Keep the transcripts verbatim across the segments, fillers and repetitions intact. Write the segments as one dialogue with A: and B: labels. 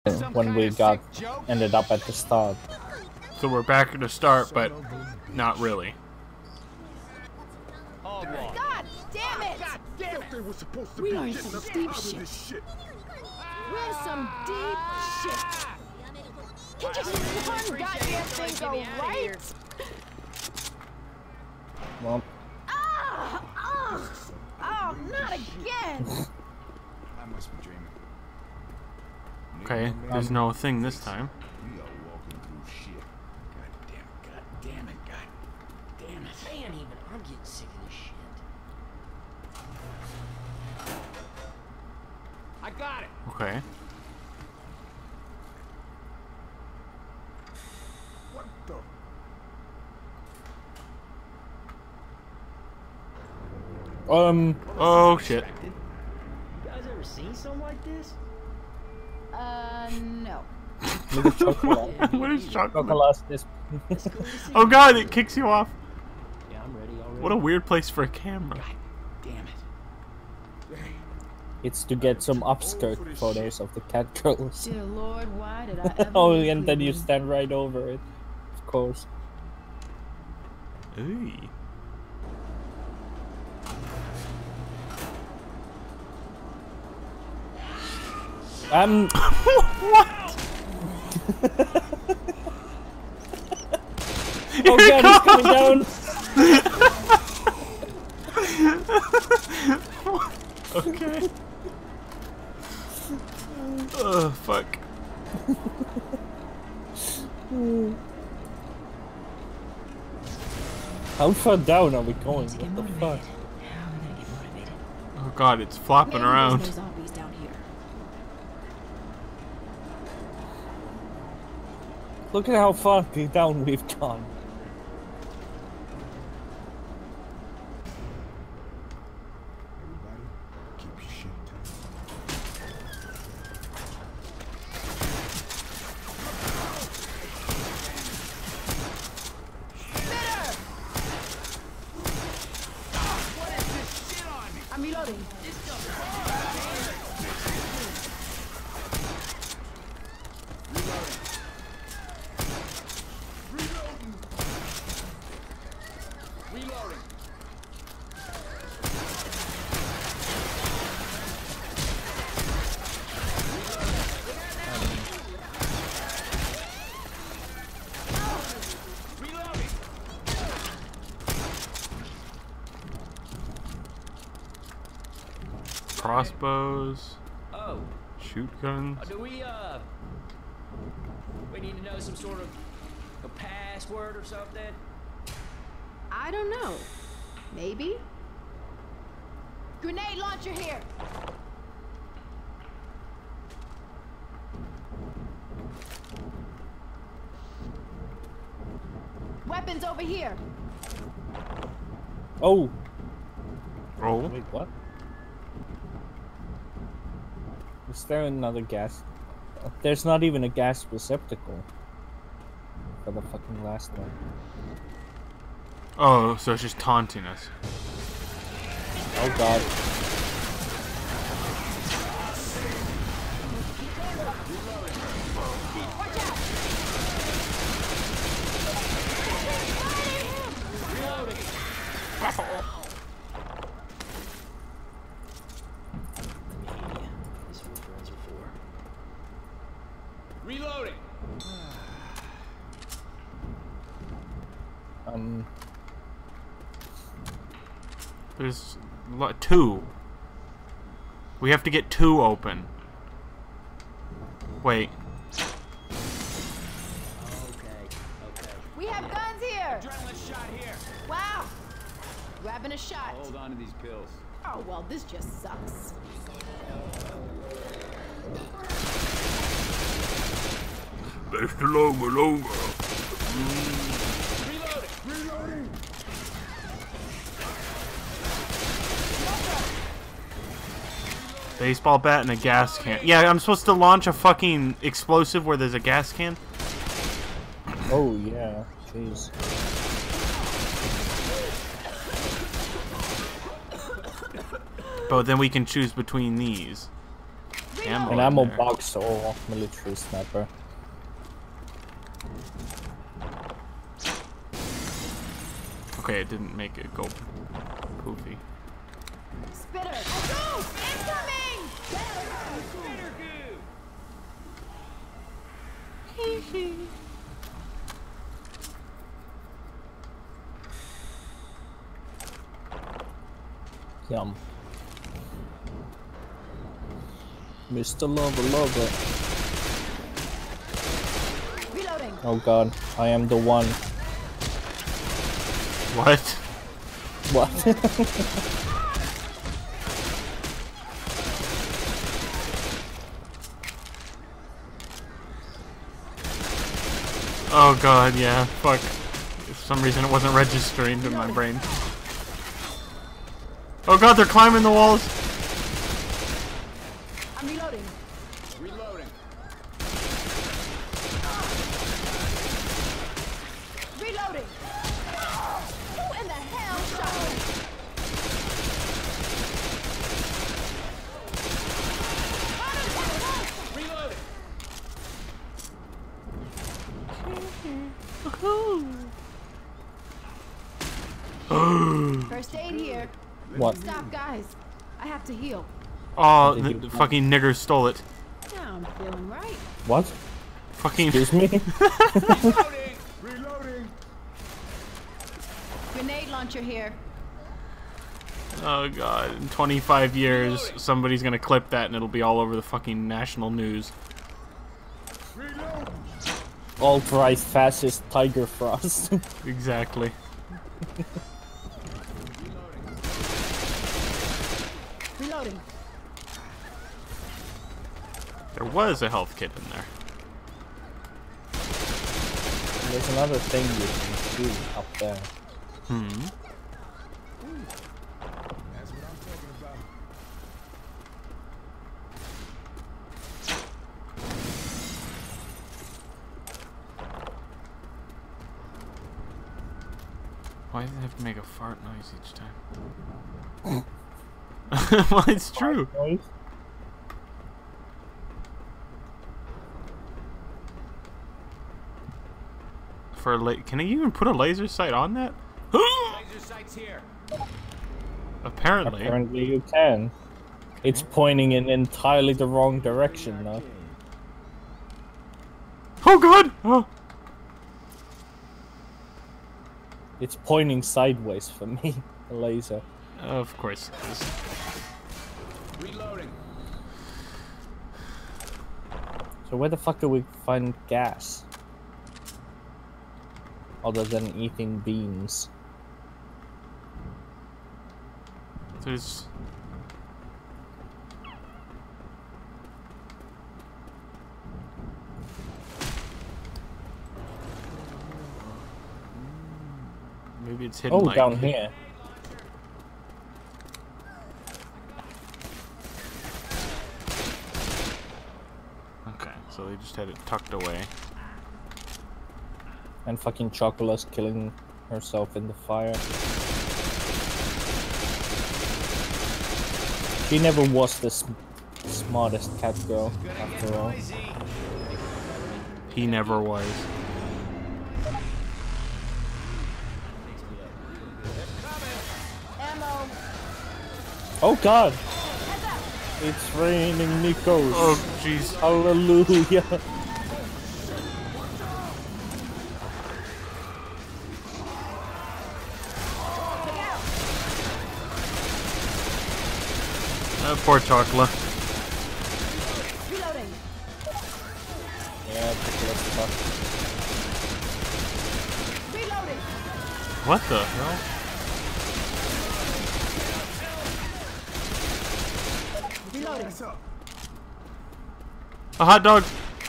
A: when we got ended up at the start.
B: So we're back at the start, but not really.
C: God damn it! God damn it! We are in some deep shit. We're in some deep shit. Can just one goddamn thing go right?
A: Well.
C: Ah! Ah! Oh, not again!
D: I must be dreaming.
B: Okay, there's no thing this time.
D: We are walking through shit. God damn it, god damn it, god damn it.
E: I ain't even, I'm getting sick of this shit.
D: I got it!
B: Okay.
D: What the?
A: Um.
B: Oh shit.
E: You guys ever seen something like this?
C: Uh, no.
B: What is chocolate?
A: Chocolate this.
B: Oh god, it kicks you off.
E: Yeah, I'm ready already.
B: What a weird place for a camera.
D: God damn it.
A: It's to get some upskirt photos of the cat girls.
C: Dear Lord, why did I ever
A: Oh,
C: leave
A: and then you
C: Cleveland?
A: stand right over it. Of course.
B: Ooh.
A: Um.
B: What?
A: Oh god, he's coming down!
B: Okay. Oh, fuck.
A: How far down are we going?
C: To get
A: What the
C: motivated.
A: fuck?
C: How am I gonna get motivated?
B: Oh god, it's flopping
C: Maybe
B: around.
C: there's no zombies down here.
A: Look at how far down we've gone.
D: Everybody, keep your shit tight.
C: I'm reloading.
D: Reloading. Reloading.
B: Crossbows,
E: Oh,
B: shoot guns.
E: uh, do we, uh... We need to know some sort of a password or something?
C: I don't know. Maybe? Grenade launcher here! Weapons over here!
A: Oh!
B: Oh.
A: Wait, what? Is there another gas? There's not even a gas receptacle for the fucking last one.
B: Oh, so it's just taunting us.
A: Oh god.
E: This is what friends are for.
D: Reloading.
A: Um.
B: There's lo- two. We have to get two open. Wait.
E: Okay, okay.
C: We have guns here!
D: Adrenaline shot here.
C: Wow! Grabbing a shot.
D: Hold on to these pills.
C: Oh, well, this just sucks.
B: Best longer, longer.
D: Reloading. Reloading.
B: Baseball bat and a gas can. Yeah, I'm supposed to launch a fucking explosive where there's a gas can?
A: Oh yeah. Jeez.
B: But then we can choose between these. ammo.
A: An
B: in
A: ammo
B: there.
A: box or military sniper.
B: Okay, it didn't make it go poofy.
C: Spitter! Go! Incoming!
E: Spitter goo!
A: Yum. Mister Lover Lover.
C: Reloading.
A: Oh god, I am the one.
B: What?
A: What?
B: Oh god, yeah. Fuck. For some reason it wasn't registering in my brain. Oh god, they're climbing the walls!
C: I'm reloading.
D: Reloading.
C: Reloading. Who in the hell shot me?
E: Reloading!
C: First aid here.
A: What?
C: Stop, guys. I have to heal.
B: Oh,
A: Did
B: the,
A: you-
B: the fucking nigger stole it.
C: Now I'm feeling right.
A: What?
B: Fucking.
A: Excuse me?
E: Reloading!
D: Reloading.
C: Grenade launcher here.
B: Oh god, in twenty-five years, somebody's gonna clip that and it'll be all over the fucking national news.
D: Reload.
A: Alt-right fascist Tigerfrost.
B: Exactly.
C: Reloading.
B: There was a health kit in there.
A: There's another thing you can do up there.
B: Hmm.
D: That's what I'm talking about.
B: Why does it have to make a fart noise each time? Well, it's true.
A: Noise?
B: For a la can I even put a laser sight on that?
E: Laser sights here.
B: Apparently.
A: Apparently you can. It's pointing in entirely the wrong direction though.
B: Oh god! Oh.
A: It's pointing sideways for me, the laser.
B: Of course it is.
E: Reloading.
A: So where the fuck do we find gas? Other than eating beans.
B: There's... Maybe it's hidden
A: Oh,
B: like...
A: down here.
B: Okay, so they just had it tucked away.
A: And fucking Chocolate's killing herself in the fire. She never was the sm smartest cat girl, after all.
B: He never was.
C: Ammo.
A: Oh god! It's raining Nikos.
B: Oh, jeez.
A: Hallelujah.
B: Uh, poor Chocolate.
C: Reloading.
A: Yeah, Chocolate's fucked.
C: Reloading.
B: What the hell?
C: Reloading.
D: What's up?
B: A hot dog!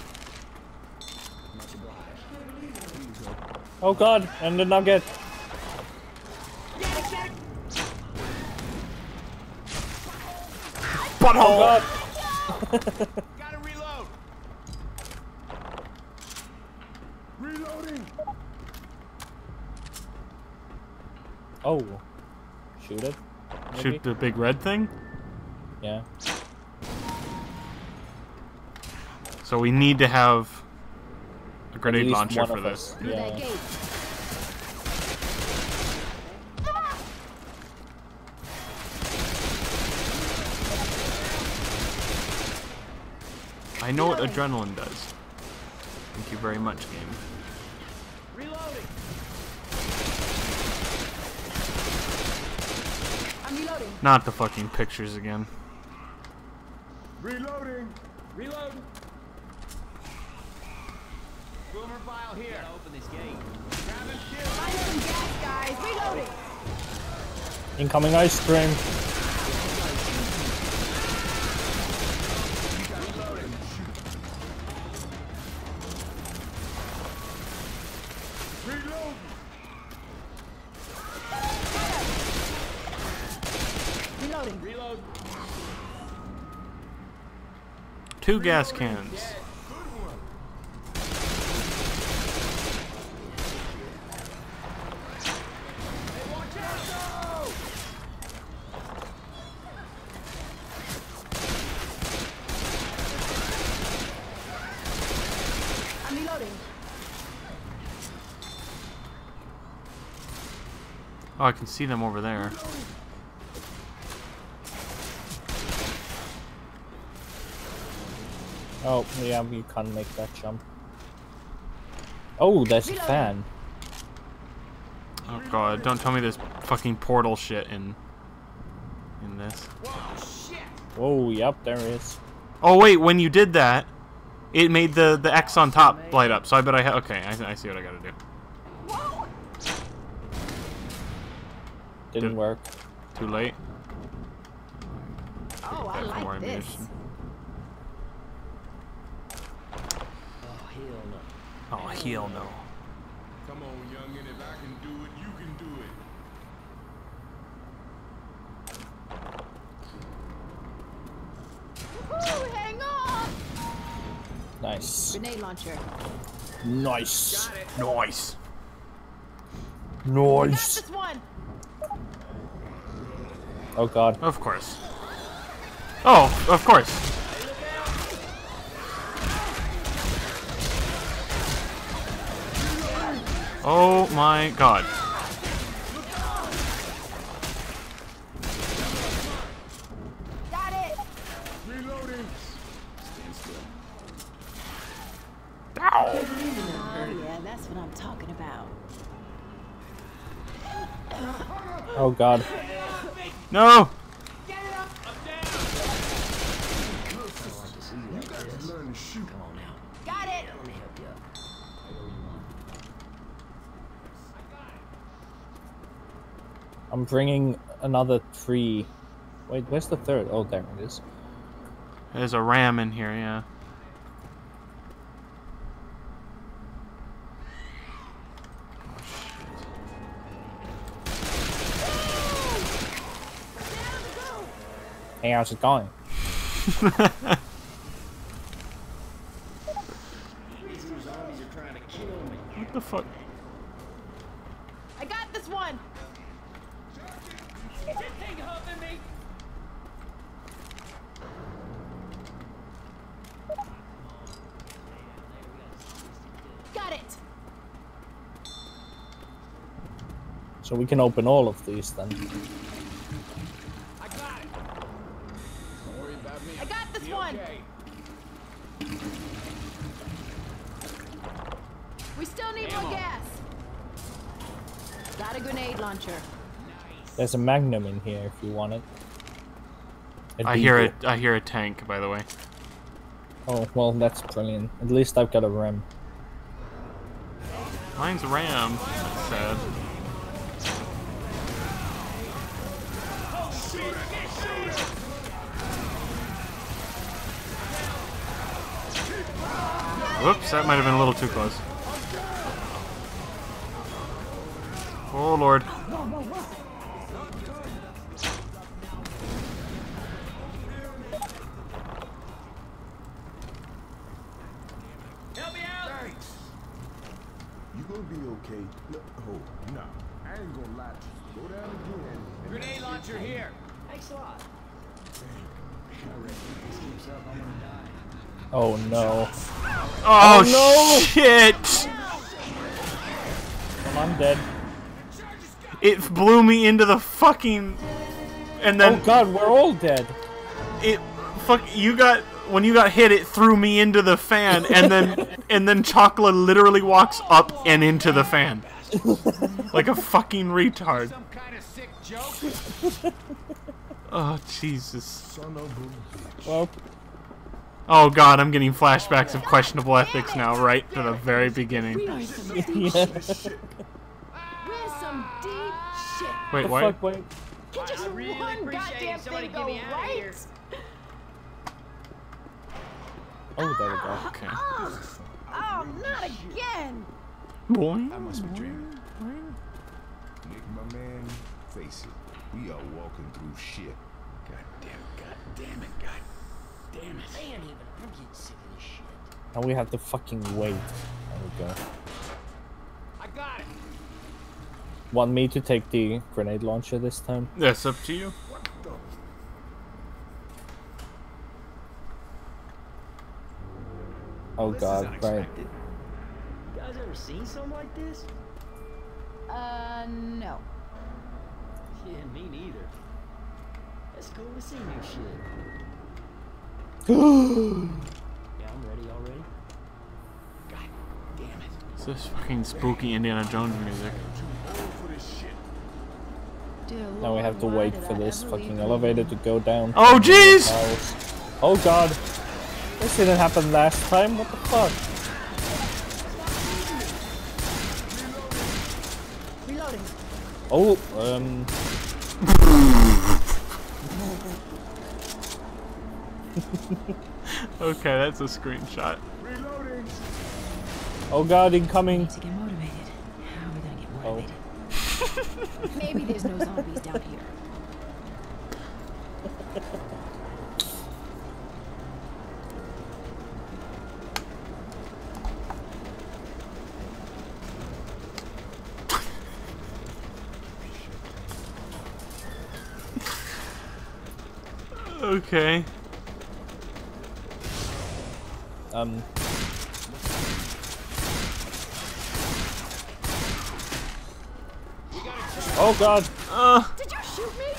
A: Oh god, and the nugget.
B: Butthole!
A: Oh god.
E: Gotta reload.
D: Reloading.
A: Oh. Shoot it? Maybe?
B: Shoot the big red thing?
A: Yeah.
B: So we need to have a grenade
A: least
B: launcher
A: one
B: for
A: of
B: this.
A: us.
C: Through that
A: Yeah.
C: gate.
B: I know what adrenaline does. Thank you very much, game.
E: Reloading.
C: I'm reloading.
B: Not the fucking pictures again.
D: Reloading.
E: Reload. Boomer file here. Gotta open this gate. Grab and shoot.
C: I got some gas, guys. Reloading.
A: Incoming ice cream.
C: Reloading.
E: Reload.
B: Two gas cans.
C: I'm reloading.
B: Oh, I can see them over there.
A: Oh, yeah, we can't make that jump. Oh, there's a fan.
B: Oh god, don't tell me there's fucking portal shit in in this.
A: Whoa, yep, there is.
B: Oh wait, when you did that, it made the the X on top light up. So I bet I ha okay, I, I see what I gotta do.
A: Didn't
B: Did-
A: work.
B: Too late.
C: Oh, I
B: Back for more
C: like this.
B: ammunition.
E: Oh, hell no.
B: Oh hell no.
D: Come on, youngin', if I can do it, you can do it.
C: Woo, hang on.
A: Nice.
C: Grenade launcher.
A: Nice.
B: Nice.
C: Got
A: Nice.
C: this one.
A: Oh god.
B: Of course. Oh, of course. Oh my god.
C: Got it.
D: Reloading.
C: Oh yeah, that's what I'm talking about.
A: Oh god.
B: No!
D: Learn to shoot.
E: Come on now.
C: Got it.
E: Let me help you up.
A: I'm bringing another three. Wait, where's the third? Oh, there it is.
B: There's a ram in here, yeah.
A: Hey, how's it going?
E: These two zombies are trying to kill me.
B: What the fuck?
C: I got this one.
E: Is this thing helping me?
C: Got it.
A: So we can open all of these then.
E: I got it.
D: Don't worry about me.
C: I got this
D: Be
C: one.
D: okay.
C: We still need more gas. Got a grenade launcher.
A: There's a magnum in here if you want it. A
B: I hear it.
A: deagle.
B: I hear a tank, by the way.
A: Oh, well, that's brilliant. At least I've got a ram.
B: Mine's ram. That's sad. Whoops, that might have been a little too close. Oh lord.
E: Help me out.
D: Thanks. You gonna be okay. No, oh, no. I ain't gonna lie to you. Go down again. and-
E: Grenade launcher here. Thanks a lot.
D: Dang.
E: I reckon if this keeps up, I'm gonna die.
A: Oh no.
B: Oh,
A: Oh, no!
B: shit!
A: Well, I'm dead.
B: It blew me into the fucking... And then...
A: Oh god, we're all dead.
B: It... Fuck, you got... When you got hit, it threw me into the fan, and then... and then Chocolate literally walks up and into the fan. Like a fucking retard.
F: Some kind of sick joke?
B: Oh, Jesus.
D: Son of a bitch.
A: Well,
B: Oh god, I'm getting flashbacks of questionable ethics now, right to the very beginning.
C: We are some deep
A: yeah.
C: shit. We're some deep shit.
B: Wait,
A: the
B: what?
A: fuck, wait.
C: Can just
E: I really
C: one
E: appreciate
C: goddamn
E: somebody
C: thing
E: get
C: go
E: me out of here.
C: right?
A: Oh, there we go.
B: Okay.
C: Oh, oh, not again.
B: Boing.
D: I must be dreaming. Nick, my man, face it. We are walking through shit.
F: God damn it, god damn it, god damn it.
E: Man, even I'm getting sick of this shit.
A: Now we have to fucking wait. There we go.
F: I got it.
A: Want me to take the grenade launcher this time?
B: That's up to you.
D: What the?
A: Oh
F: This is
A: god, right.
F: unexpected.
E: You guys ever seen something like this?
C: Uh, no.
E: Yeah, me neither. It's cool to see new shit. Yeah, I'm ready already.
F: God damn it.
B: It's this fucking spooky Indiana Jones music.
D: Too old for this shit.
C: Dear
A: Now we have to
C: Lord, why
A: wait
C: did
A: for
C: I
A: this
C: ever
A: fucking
C: leave you?
A: elevator to go down.
B: Oh, jeez!
A: Oh god. This didn't happen last time. What the fuck?
C: Reloading.
A: Oh, um.
B: Okay, that's a screenshot.
D: Reloading.
A: Oh god, incoming.
C: To get motivated. How are we gonna get
A: Oh.
C: motivated? Maybe there's no zombies down here.
B: Okay.
A: Um. Oh god.
B: Uh,
C: Did you shoot me?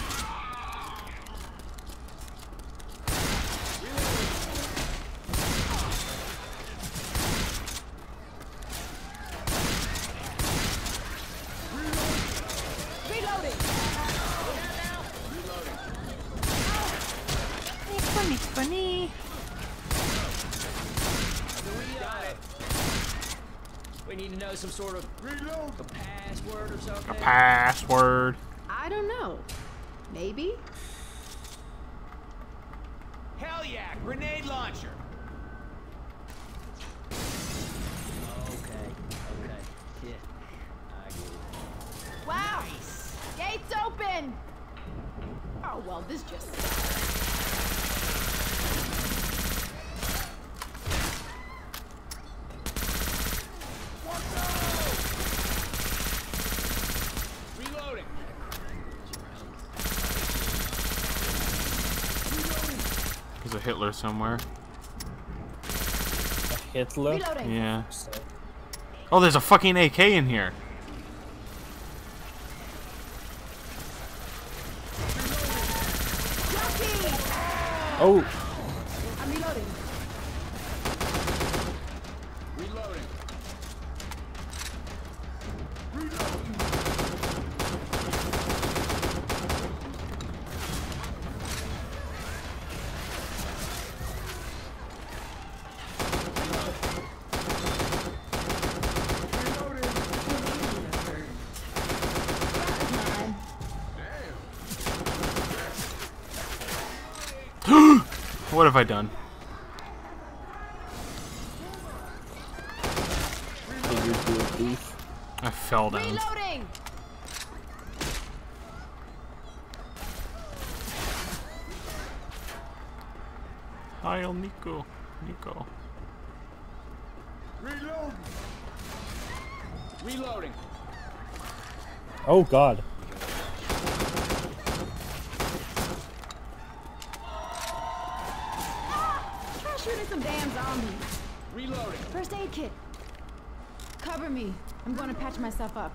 C: Reloading.
B: funny, funny.
E: Got it. We need to know some sort of
D: Reload.
E: a password or something.
B: A password.
C: I don't know. Maybe?
F: Hell yeah, grenade launcher.
E: Okay, okay. Yeah, I get it.
C: Wow. Gates open. Oh well, this just.
F: Reloading.
B: There's a Hitler somewhere.
A: Hitler?
C: Reloading.
B: Yeah. Oh, there's a fucking A K in here.
C: Jockey.
A: Oh,
C: I'm reloading.
F: Reloading.
B: What have I done?
A: did you do a beef?
B: I fell down.
C: Reloading.
B: Heil Nico. Nico.
D: Reload.
F: Reloading.
A: Oh god.
C: Trash units some damn zombies.
E: Reloading.
C: First aid kit. Cover me. I'm going to patch myself up.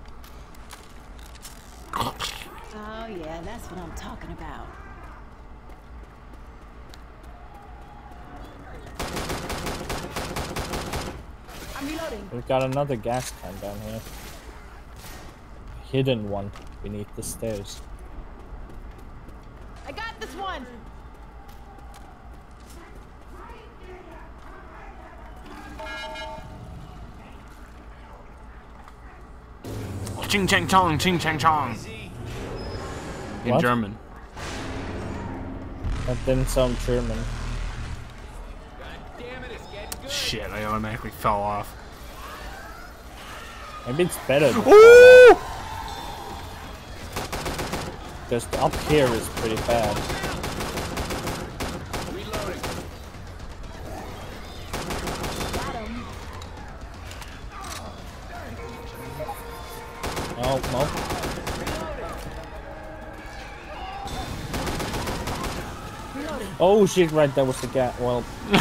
C: Oh yeah, that's what I'm talking about. I'm reloading.
A: We've got another gas can down here. A hidden one beneath the stairs.
C: I got this one.
B: Ching chang chong, ching chang chong. In
A: What?
B: German.
A: That didn't sound German.
E: Damn it, it's getting good.
B: Shit, I automatically fell off.
A: Maybe it's better than
B: Ooh!
A: just up here is pretty bad.
E: Reloading.
C: Got him.
A: Oh, no.
C: Reloading.
A: Oh shit, right, that was the gas. Well,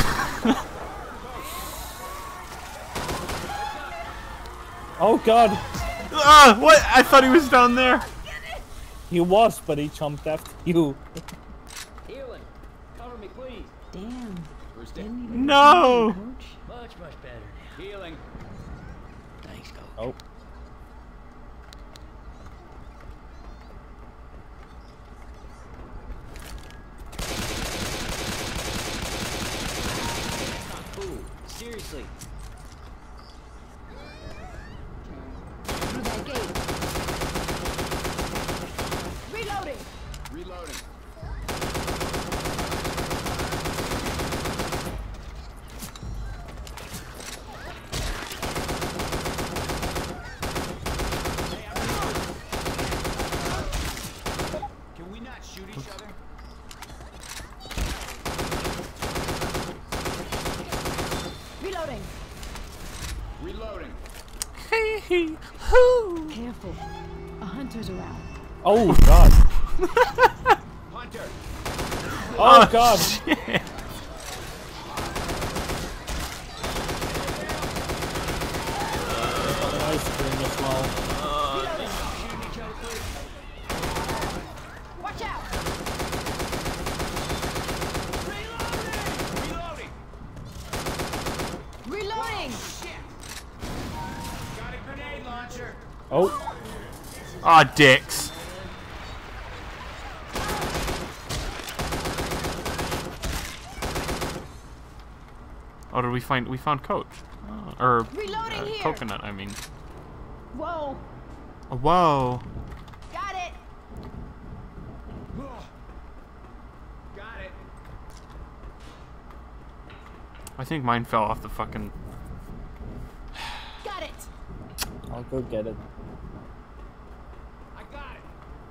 A: oh god,
B: Ah, what? I thought he was down there.
A: he was, but he jumped after you.
E: Healing. Cover me, please.
C: Damn.
E: First aid.
C: Didn't even
B: No.
C: see me, Coach.
E: Much, much better now. Healing. Thanks, Coach.
A: Oh,
E: Cool. Seriously.
C: Through that gate. Reloading.
E: Reloading. Can we not shoot each other?
C: Reloading.
E: Reloading.
C: Careful. A hunter's around.
A: oh god,
E: Hunter.
A: oh god.
B: Shit.
A: Ice cream as well.
E: Shooting each other, please.
C: Watch out.
E: Reloading.
C: Reloading.
E: Shit. Got a grenade launcher.
A: Oh,
B: Aw, dicks. Oh, did we find? We found Coach. Oh, or
C: Reloading
B: uh,
C: here.
B: Coconut, I mean.
C: Whoa.
B: Oh, whoa.
C: Got it.
E: Got it.
B: I think mine fell off the fucking.
C: Got it.
A: I'll go get it.
E: I got it.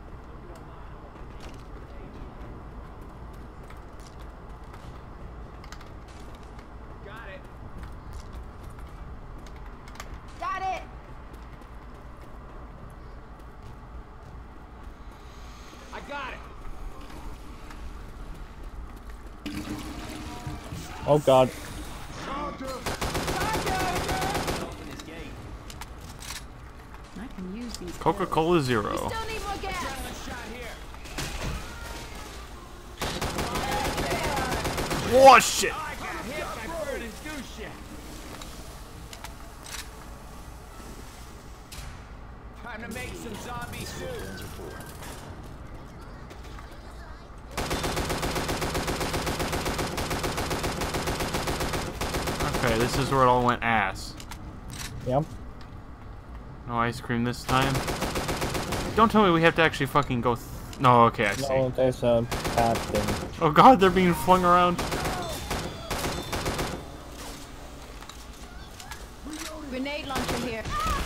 E: Got it.
C: Got it.
E: I got it.
A: Oh god,
E: Open this gate.
C: I can use these.
B: Coca-Cola Zero.
C: Still need more gas.
E: Adrenaline shot here.
B: Oh, shit.
E: I got hit by bird and goose shit. Time to make some zombie soup.
B: Okay, this is where it all went ass.
A: yep.
B: No ice cream this time. Don't tell me we have to actually fucking go. Th no, okay, I see.
A: No, there's a bad thing.
B: Oh god, they're being flung around.
C: Grenade launcher here.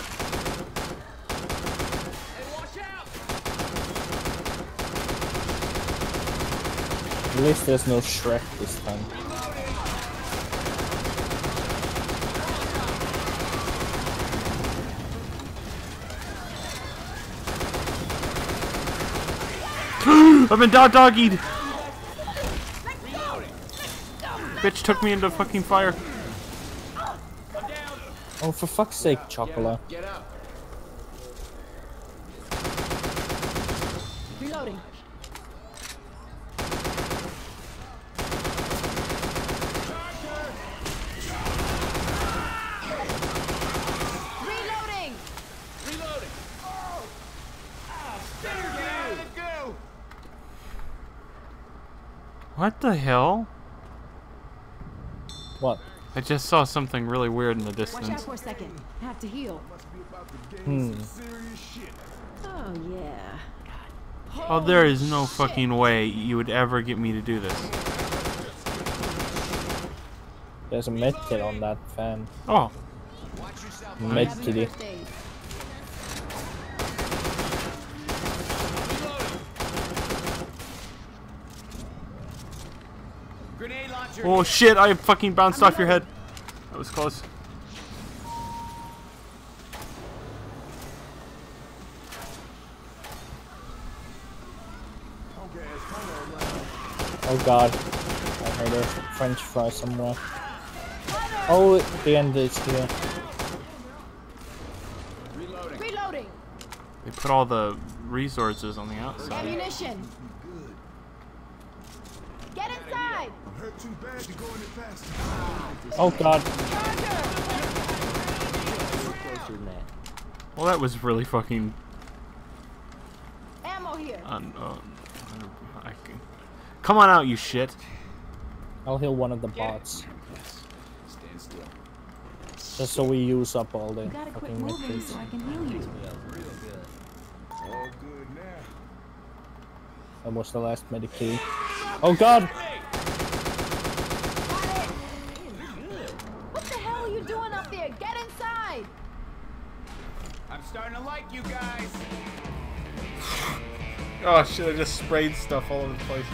E: Hey, watch out!
A: At least there's no Shrek this time.
B: I've been dog doggied.
C: Let's go. Let's go.
B: Bitch took me into fucking fire.
A: Oh, for fuck's sake, Chocolate.
E: Get up.
C: Reloading. Reloading.
E: Reloading.
F: Oh! Ah, get out of the goo!
B: What the hell?
A: What?
B: I just saw something really weird in the
C: Watch out
B: distance.
C: for a second. I have to heal.
D: Must be about to gain
A: Hmm.
D: some serious shit.
C: Oh yeah.
B: Oh, there is no fucking way you would ever get me to do this.
A: There's a med kit on that fan.
B: Oh,
E: Watch yourself.
A: Med
C: Having
A: kitty.
C: first aid.
E: Grenade launcher.
B: oh shit! I fucking bounced off your head. That was close.
D: Okay, it's kind of loud.
A: Oh god. I heard a French fry somewhere. Oh, the end is here.
E: Reloading.
C: Reloading.
B: They put all the resources on the outside.
C: Ammunition.
D: Good.
C: Get inside.
D: I'm hurt too bad to go any faster.
A: Oh god.
B: Well, that was really fucking.
C: Ammo here.
B: Un uh, I can... Come on out, you shit!
A: I'll heal one of the bots.
F: Stand still.
A: Just so we use up all the
C: You gotta quit
A: fucking med
C: moving
A: kits.
C: so I can heal you.
D: All good now.
A: That was the last med kit. Oh god!
C: What the hell are you doing up there? Get inside.
F: I'm starting to like you guys.
B: Oh shit! I just sprayed stuff all over the place.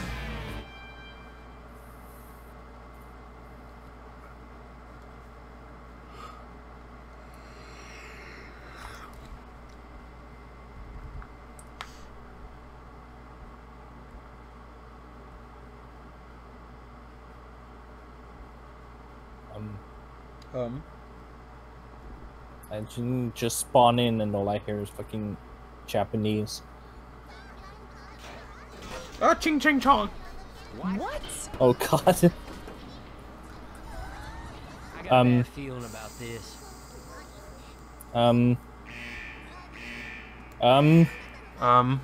A: Um,
B: Um.
A: I didn't just spawn in and all I hear is fucking Japanese.
B: Oh, ching ching chong!
C: What?
A: Oh god.
E: I got
A: Um,
E: a bad feeling about this.
A: um. Um.
B: Um.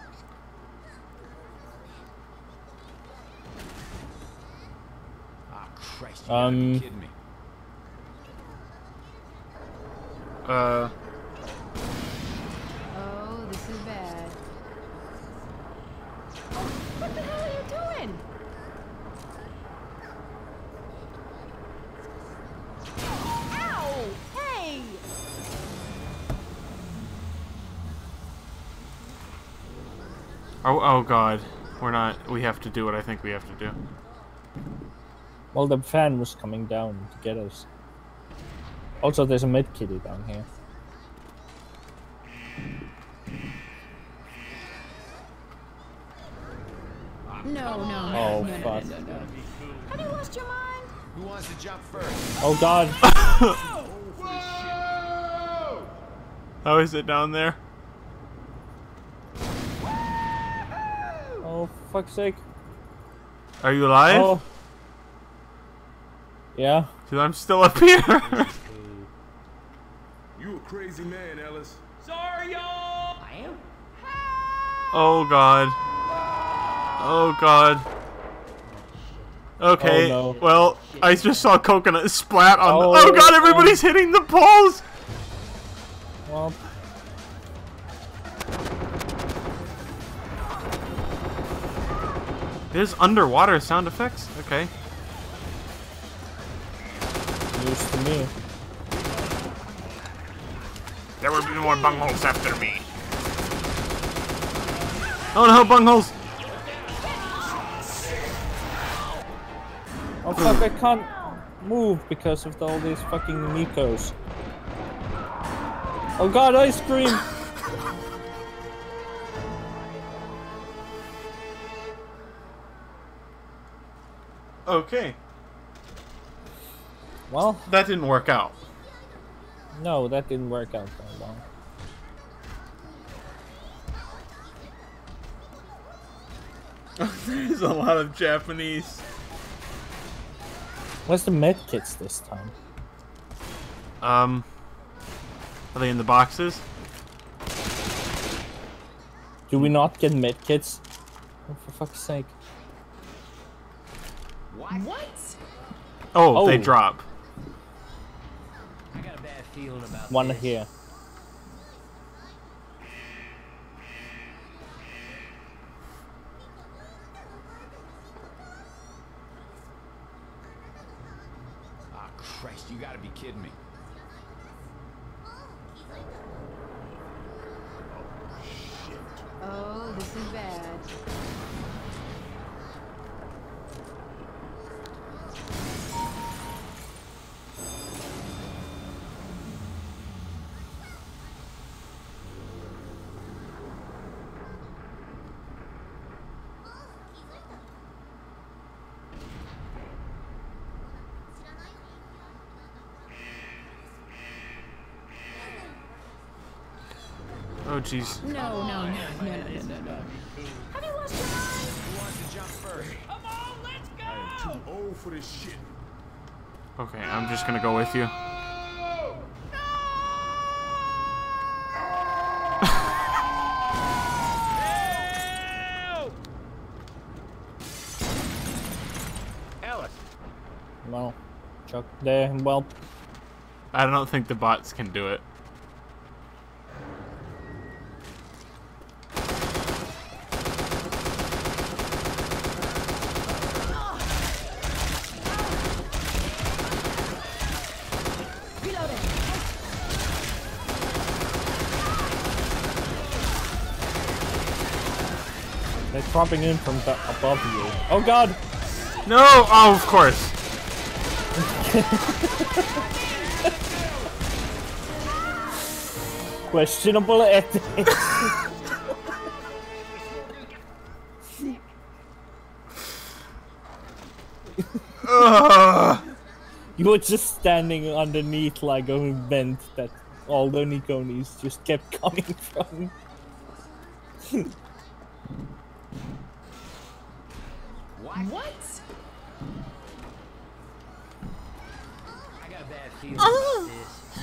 E: Ah, Christ. You
A: Um.
F: Kidding me?
B: Uh.
C: Oh, this is bad. Oh, what the hell are you doing? Ow! Hey!
B: Oh, oh god. We're not. We have to do what I think we have to do.
A: Well, the fan was coming down to get us. Also, there's a med kitty down here.
C: No, no, no,
A: Oh,
C: no, no,
A: fuck.
C: no, no, no. Have you lost your mind?
E: Who wants to jump first?
A: Oh god.
B: How is it down there?
A: Oh, fuck's sake.
B: Are you alive?
A: Oh. Yeah.
B: Cause I'm still up here.
D: You a crazy man, Ellis.
E: Sorry, y'all. I am.
B: Oh god. Oh god. Okay.
A: Oh, no.
B: Well, I just saw coconut splat on.
A: Oh,
B: The oh god! Everybody's hitting the poles.
A: Well.
B: There's underwater sound effects. Okay.
A: News to me.
B: There will be more bungholes after me. Oh no, bungholes!
A: Oh fuck, I can't move because of all these fucking Nikos. Oh god, ice cream!
B: Okay.
A: Well,
B: that didn't work out.
A: No, that didn't work out that well.
B: There's a lot of Japanese.
A: Where's the med kits this time?
B: Um, are they in the boxes?
A: Do we not get med kits? Oh, for fuck's sake.
E: What? What?
B: Oh,
A: Oh.
B: they drop.
E: I got a bad feeling about
A: One
E: this.
A: here.
F: Ah, Christ, you gotta be kidding me.
C: Oh, this is bad.
B: Oh, jeez.
C: No, no, no, no, no, no, no, no. Have you lost your mind?
E: Who wants to jump first? Come on, let's go!
D: I am too old for this shit.
B: Okay, I'm just gonna go with you.
E: Ellis!
A: Well, Chuck there. Well,
B: I don't think the bots can do it.
A: they're dropping in from the above you. Oh god!
B: No! Oh, of course.
A: Questionable ethics.
B: Ugh.
A: You were just standing underneath like a vent that all the Nikonis just kept coming from.
E: What? What? I got a bad feeling about this.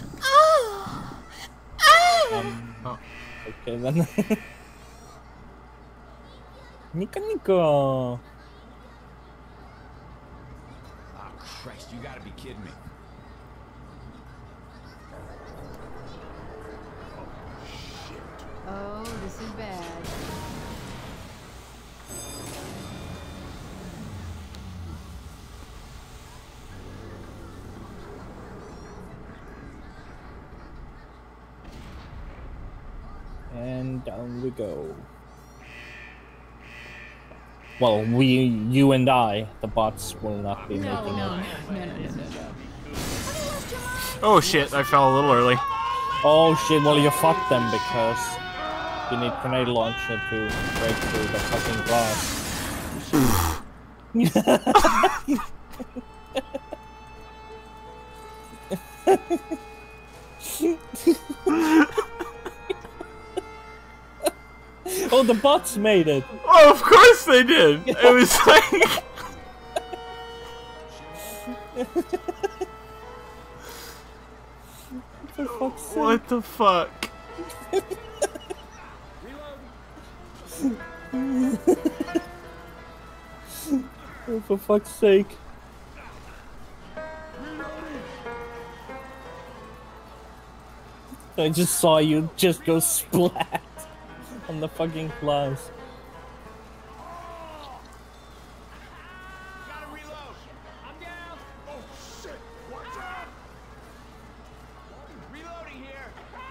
A: Um,
B: Oh.
A: okay then. Nico Nico.
F: Ah, Christ, you gotta be kidding me.
C: Oh, this is bad.
A: And down we go. Well, we, you and I, the bots will not be
C: No,
A: making
C: no,
A: it.
C: no, no, no, no, no.
B: Oh shit, I fell a little early.
A: Oh shit, well you fucked them because you need grenade launcher to break through the fucking glass. Oh, the bots made it!
B: Oh, of course they did! It was like...
A: For fuck's sake.
B: What the fuck?
A: Oh, for fuck's sake. I just saw you just go splat on the fucking glass.
E: Gotta reload! I'm down!
D: Oh shit! Watch out!
E: Reloading here!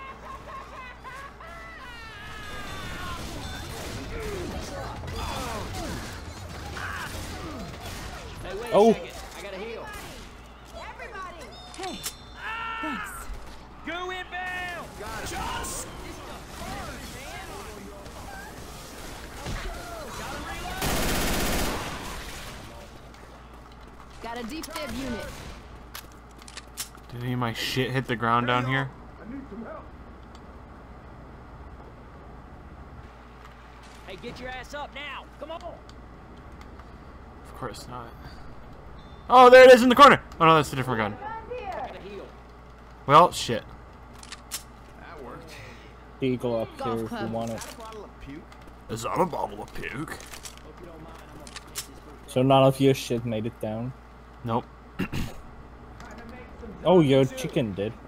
E: Hey, wait
A: Oh.
E: a second. I gotta heal.
C: Everybody! Hey, thanks.
E: Go inbound! Got it. Just!
C: Got a deep fib unit.
B: Did any of my shit hit the ground down here?
D: I need some help.
E: Hey, get your ass up now. Come on.
B: Of course not. Oh, there it is in the corner. Oh no, that's a different gun.
E: Gotta heal.
B: Well, shit.
F: That worked.
A: Eagle up
C: Golf
A: here if you
C: club.
A: want it.
F: Got a bottle of puke.
B: Is that a bottle of puke?
E: Hope you don't mind. I'm gonna take this for
A: So none of your shit made it down.
B: Nope.
A: Oh, your chicken did.